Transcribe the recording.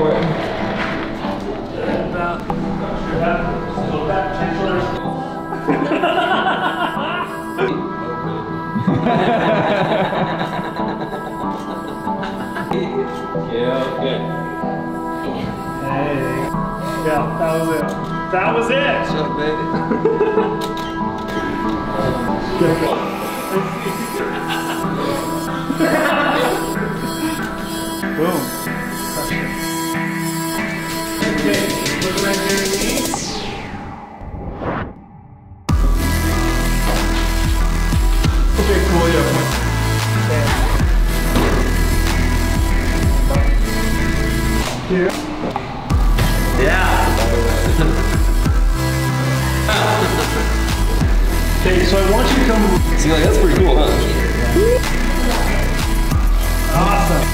Yeah, good. Hey. Yeah, that was it. That was it! What's up, baby? Boom. Okay, look right there at me. Okay, cool, yeah. Here. Yeah. Okay, so I want you to come. See, like, that's pretty cool, huh? Awesome.